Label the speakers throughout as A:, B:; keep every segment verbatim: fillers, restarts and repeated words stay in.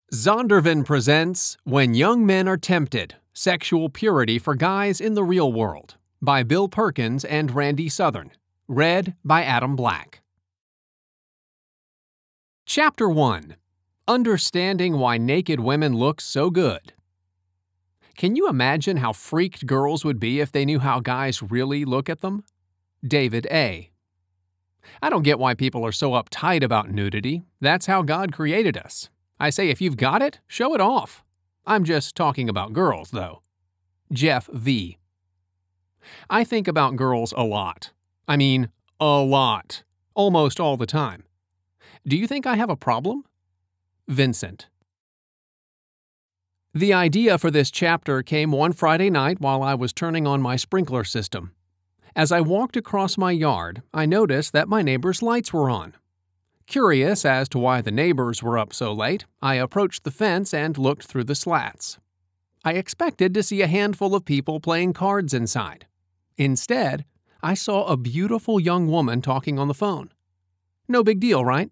A: Zondervan presents When Young Men Are Tempted, Sexual Purity for Guys in the Real World by Bill Perkins and Randy Southern. Read by Adam Black. Chapter one. Understanding Why Naked Women Look So Good. Can you imagine how freaked girls would be if they knew how guys really look at them? David A. I don't get why people are so uptight about nudity. That's how God created us. I say if you've got it, show it off. I'm just talking about girls, though. Jeff V. I think about girls a lot. I mean, a lot. Almost all the time. Do you think I have a problem? Vincent. The idea for this chapter came one Friday night while I was turning on my sprinkler system. As I walked across my yard, I noticed that my neighbor's lights were on. Curious as to why the neighbors were up so late, I approached the fence and looked through the slats. I expected to see a handful of people playing cards inside. Instead, I saw a beautiful young woman talking on the phone. No big deal, right?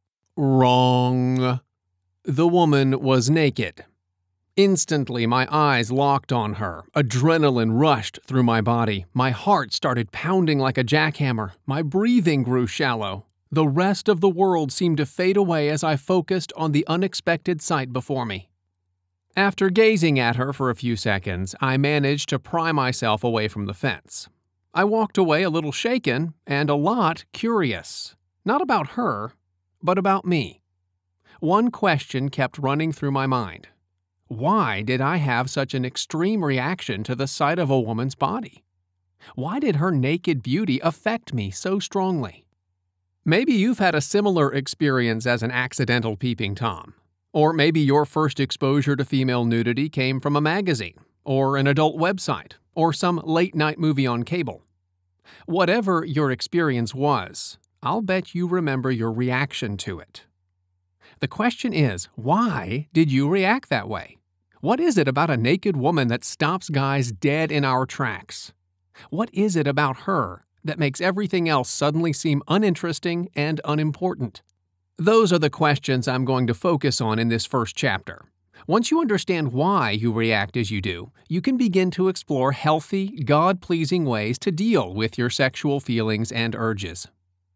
A: Wrong. The woman was naked. Instantly, my eyes locked on her. Adrenaline rushed through my body. My heart started pounding like a jackhammer. My breathing grew shallow. The rest of the world seemed to fade away as I focused on the unexpected sight before me. After gazing at her for a few seconds, I managed to pry myself away from the fence. I walked away a little shaken and a lot curious. Not about her, but about me. One question kept running through my mind. Why did I have such an extreme reaction to the sight of a woman's body? Why did her naked beauty affect me so strongly? Maybe you've had a similar experience as an accidental peeping Tom. Or maybe your first exposure to female nudity came from a magazine, or an adult website, or some late-night movie on cable. Whatever your experience was, I'll bet you remember your reaction to it. The question is, why did you react that way? What is it about a naked woman that stops guys dead in our tracks? What is it about her that makes everything else suddenly seem uninteresting and unimportant? Those are the questions I'm going to focus on in this first chapter. Once you understand why you react as you do, you can begin to explore healthy, God-pleasing ways to deal with your sexual feelings and urges.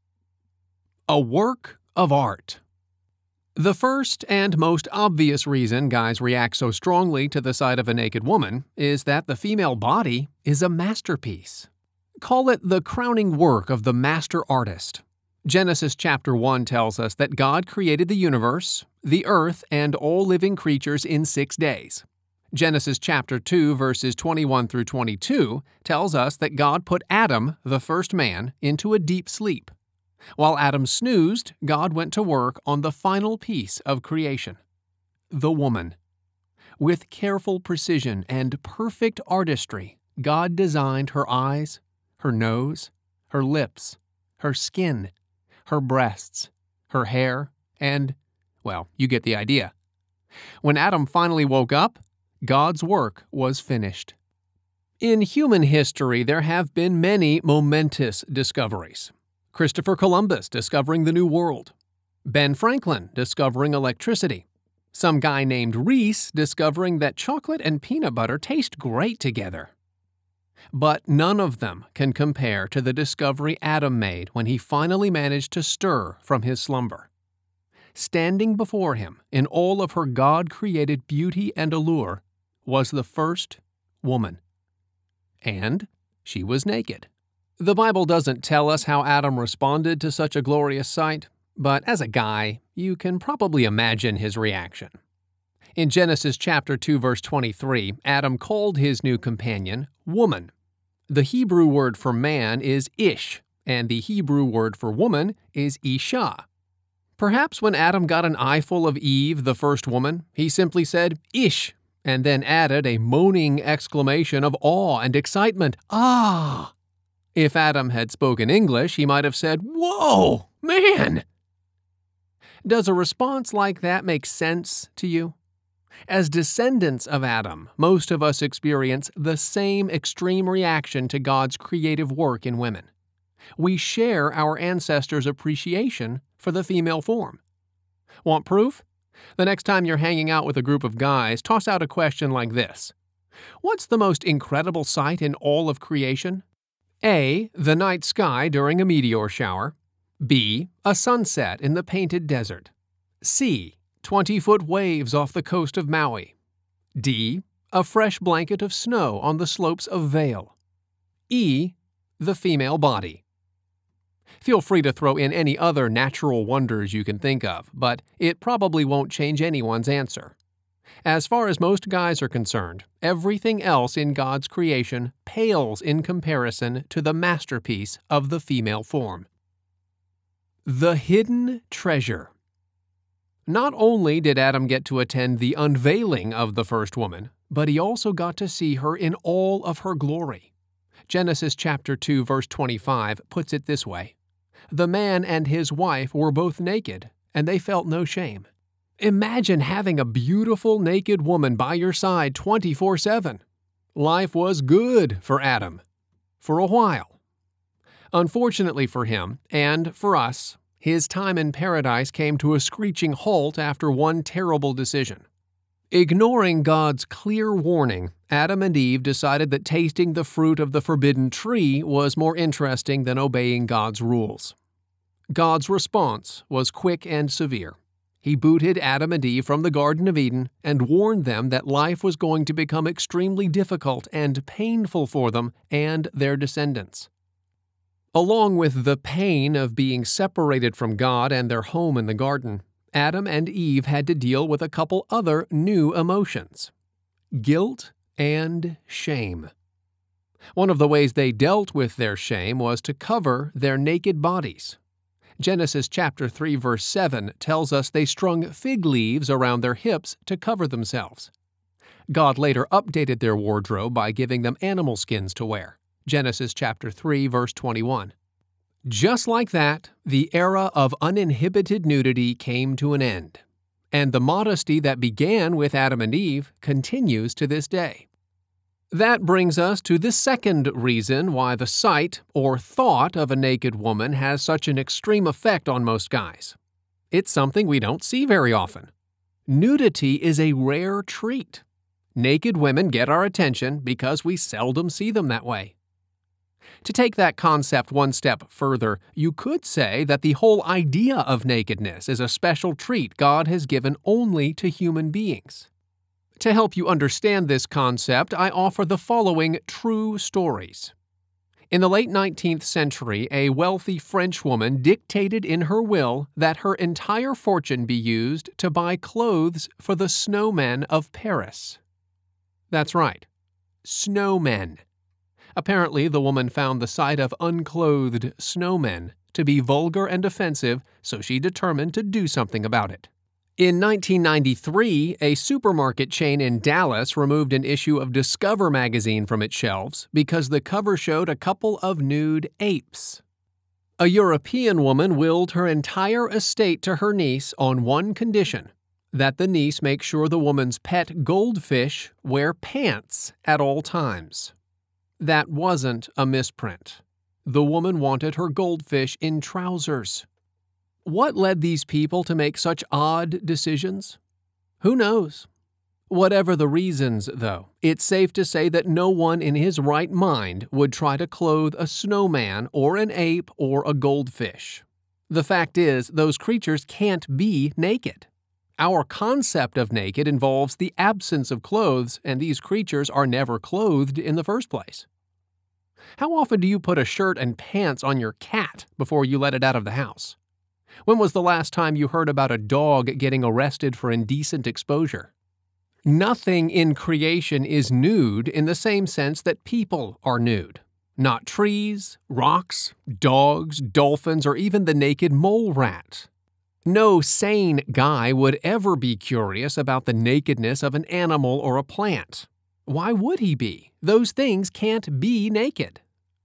A: A work of art. The first and most obvious reason guys react so strongly to the sight of a naked woman is that the female body is a masterpiece. Call it the crowning work of the master artist. Genesis chapter one tells us that God created the universe, the earth, and all living creatures in six days. Genesis chapter two verses twenty-one through twenty-two tells us that God put Adam, the first man, into a deep sleep. While Adam snoozed, God went to work on the final piece of creation, the woman. With careful precision and perfect artistry, God designed her eyes, her nose, her lips, her skin, her breasts, her hair, and, well, you get the idea. When Adam finally woke up, God's work was finished. In human history, there have been many momentous discoveries. Christopher Columbus discovering the New World. Ben Franklin discovering electricity. Some guy named Reese discovering that chocolate and peanut butter taste great together. But none of them can compare to the discovery Adam made when he finally managed to stir from his slumber. Standing before him in all of her God-created beauty and allure was the first woman. And she was naked. The Bible doesn't tell us how Adam responded to such a glorious sight, but as a guy, you can probably imagine his reaction. In Genesis chapter two verse twenty-three, Adam called his new companion woman. The Hebrew word for man is ish, and the Hebrew word for woman is isha. Perhaps when Adam got an eyeful of Eve, the first woman, he simply said ish, and then added a moaning exclamation of awe and excitement, ah! If Adam had spoken English, he might have said, whoa, man! Does a response like that make sense to you? As descendants of Adam, most of us experience the same extreme reaction to God's creative work in women. We share our ancestors' appreciation for the female form. Want proof? The next time you're hanging out with a group of guys, toss out a question like this. What's the most incredible sight in all of creation? A. The night sky during a meteor shower. B. A sunset in the painted desert. C. twenty-foot waves off the coast of Maui. D. A fresh blanket of snow on the slopes of Vail. E. The female body. Feel free to throw in any other natural wonders you can think of, but it probably won't change anyone's answer. As far as most guys are concerned, everything else in God's creation pales in comparison to the masterpiece of the female form. The hidden treasure. Not only did Adam get to attend the unveiling of the first woman, but he also got to see her in all of her glory. Genesis chapter two verse twenty-five puts it this way. The man and his wife were both naked, and they felt no shame. Imagine having a beautiful naked woman by your side twenty-four seven. Life was good for Adam. For a while. Unfortunately for him, and for us, his time in paradise came to a screeching halt after one terrible decision. Ignoring God's clear warning, Adam and Eve decided that tasting the fruit of the forbidden tree was more interesting than obeying God's rules. God's response was quick and severe. He booted Adam and Eve from the Garden of Eden and warned them that life was going to become extremely difficult and painful for them and their descendants. Along with the pain of being separated from God and their home in the garden, Adam and Eve had to deal with a couple other new emotions: guilt and shame. One of the ways they dealt with their shame was to cover their naked bodies. Genesis chapter three verse seven tells us they strung fig leaves around their hips to cover themselves. God later updated their wardrobe by giving them animal skins to wear. Genesis chapter three verse twenty-one. Just like that, the era of uninhibited nudity came to an end, and the modesty that began with Adam and Eve continues to this day. That brings us to the second reason why the sight or thought of a naked woman has such an extreme effect on most guys. It's something we don't see very often. Nudity is a rare treat. Naked women get our attention because we seldom see them that way. To take that concept one step further, you could say that the whole idea of nakedness is a special treat God has given only to human beings. To help you understand this concept, I offer the following true stories. In the late nineteenth century, a wealthy French woman dictated in her will that her entire fortune be used to buy clothes for the snowmen of Paris. That's right, snowmen. Apparently, the woman found the sight of unclothed snowmen to be vulgar and offensive, so she determined to do something about it. In nineteen ninety-three, a supermarket chain in Dallas removed an issue of Discover magazine from its shelves because the cover showed a couple of nude apes. A European woman willed her entire estate to her niece on one condition: that the niece make sure the woman's pet goldfish wear pants at all times. That wasn't a misprint. The woman wanted her goldfish in trousers. What led these people to make such odd decisions? Who knows? Whatever the reasons, though, it's safe to say that no one in his right mind would try to clothe a snowman or an ape or a goldfish. The fact is, those creatures can't be naked. Our concept of naked involves the absence of clothes, and these creatures are never clothed in the first place. How often do you put a shirt and pants on your cat before you let it out of the house? When was the last time you heard about a dog getting arrested for indecent exposure? Nothing in creation is nude in the same sense that people are nude. Not trees, rocks, dogs, dolphins, or even the naked mole rat. No sane guy would ever be curious about the nakedness of an animal or a plant. Why would he be? Those things can't be naked.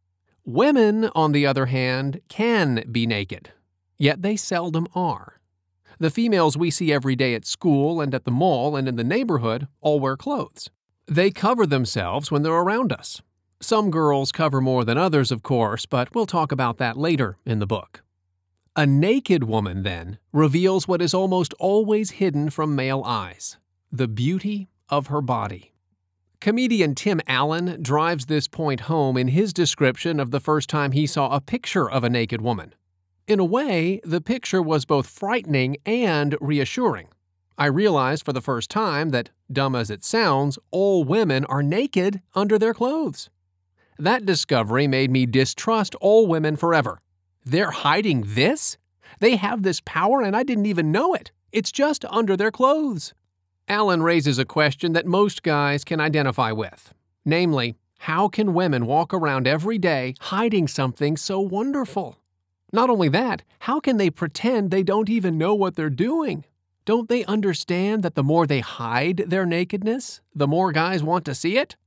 A: Women, on the other hand, can be naked. Yet they seldom are. The females we see every day at school and at the mall and in the neighborhood all wear clothes. They cover themselves when they're around us. Some girls cover more than others, of course, but we'll talk about that later in the book. A naked woman, then, reveals what is almost always hidden from male eyes: the beauty of her body. Comedian Tim Allen drives this point home in his description of the first time he saw a picture of a naked woman. In a way, the picture was both frightening and reassuring. I realized for the first time that, dumb as it sounds, all women are naked under their clothes. That discovery made me distrust all women forever. They're hiding this? They have this power and I didn't even know it. It's just under their clothes. Allen raises a question that most guys can identify with. Namely, how can women walk around every day hiding something so wonderful? Not only that, how can they pretend they don't even know what they're doing? Don't they understand that the more they hide their nakedness, the more guys want to see it?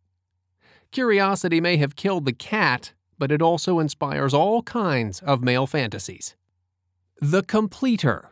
A: Curiosity may have killed the cat, but it also inspires all kinds of male fantasies. The completer.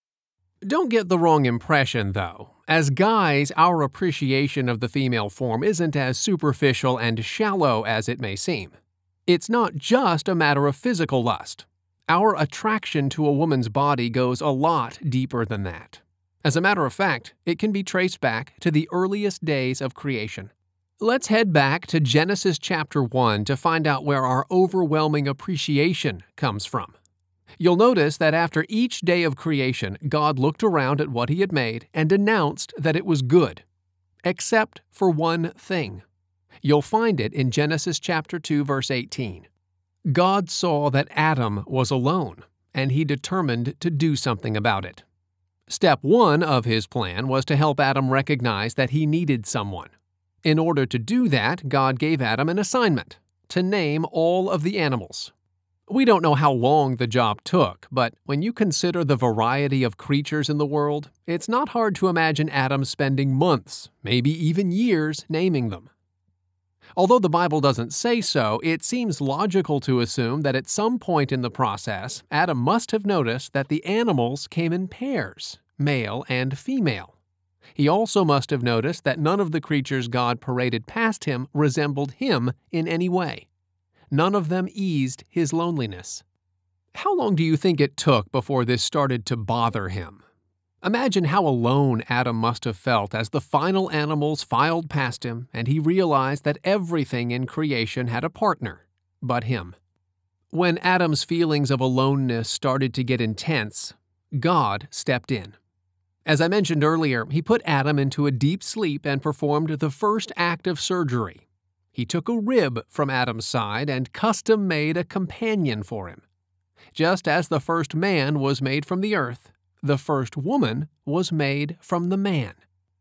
A: Don't get the wrong impression, though. As guys, our appreciation of the female form isn't as superficial and shallow as it may seem. It's not just a matter of physical lust. Our attraction to a woman's body goes a lot deeper than that. As a matter of fact, it can be traced back to the earliest days of creation. Let's head back to Genesis chapter one to find out where our overwhelming appreciation comes from. You'll notice that after each day of creation, God looked around at what He had made and announced that it was good, except for one thing. You'll find it in Genesis chapter two, verse eighteen. God saw that Adam was alone, and He determined to do something about it. Step one of His plan was to help Adam recognize that he needed someone. In order to do that, God gave Adam an assignment: to name all of the animals. We don't know how long the job took, but when you consider the variety of creatures in the world, it's not hard to imagine Adam spending months, maybe even years, naming them. Although the Bible doesn't say so, it seems logical to assume that at some point in the process, Adam must have noticed that the animals came in pairs, male and female. He also must have noticed that none of the creatures God paraded past him resembled him in any way. None of them eased his loneliness. How long do you think it took before this started to bother him? Imagine how alone Adam must have felt as the final animals filed past him and he realized that everything in creation had a partner but him. When Adam's feelings of aloneness started to get intense, God stepped in. As I mentioned earlier, He put Adam into a deep sleep and performed the first act of surgery. He took a rib from Adam's side and custom-made a companion for him. Just as the first man was made from the earth, the first woman was made from the man.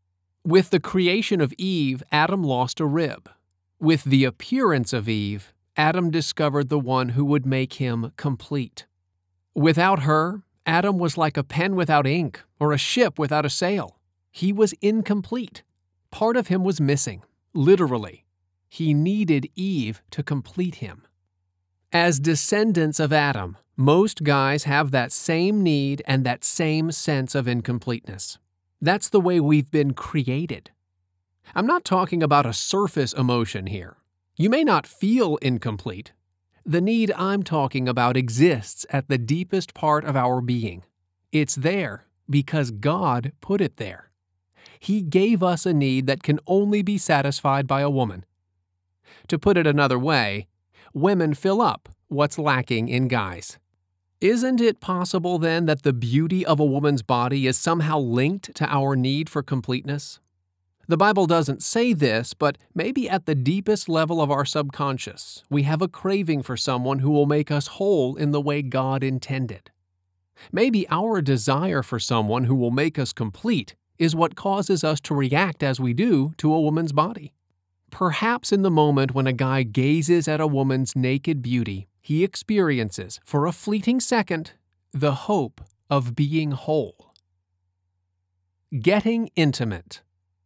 A: With the creation of Eve, Adam lost a rib. With the appearance of Eve, Adam discovered the one who would make him complete. Without her, Adam was like a pen without ink or a ship without a sail. He was incomplete. Part of him was missing, literally. He needed Eve to complete him. As descendants of Adam, most guys have that same need and that same sense of incompleteness. That's the way we've been created. I'm not talking about a surface emotion here. You may not feel incomplete. The need I'm talking about exists at the deepest part of our being. It's there because God put it there. He gave us a need that can only be satisfied by a woman. To put it another way, women fill up what's lacking in guys. Isn't it possible then that the beauty of a woman's body is somehow linked to our need for completeness? The Bible doesn't say this, but maybe at the deepest level of our subconscious, we have a craving for someone who will make us whole in the way God intended. Maybe our desire for someone who will make us complete is what causes us to react as we do to a woman's body. Perhaps in the moment when a guy gazes at a woman's naked beauty, he experiences, for a fleeting second, the hope of being whole. Getting intimate.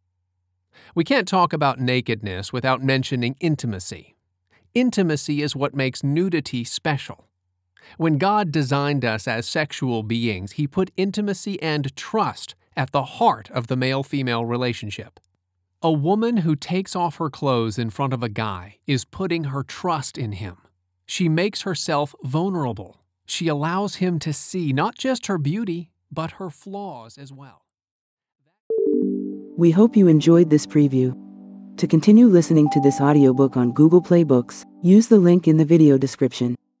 A: We can't talk about nakedness without mentioning intimacy. Intimacy is what makes nudity special. When God designed us as sexual beings, He put intimacy and trust at the heart of the male-female relationship. A woman who takes off her clothes in front of a guy is putting her trust in him. She makes herself vulnerable. She allows him to see not just her beauty, but her flaws as well.
B: We hope you enjoyed this preview. To continue listening to this audiobook on Google Play Books, use the link in the video description.